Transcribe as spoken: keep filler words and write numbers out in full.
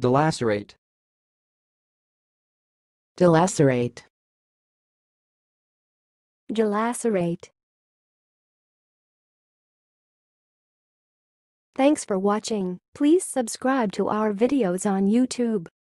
dilacerate, dilacerate, dilacerate. Thanks for watching. Please subscribe to our videos on YouTube.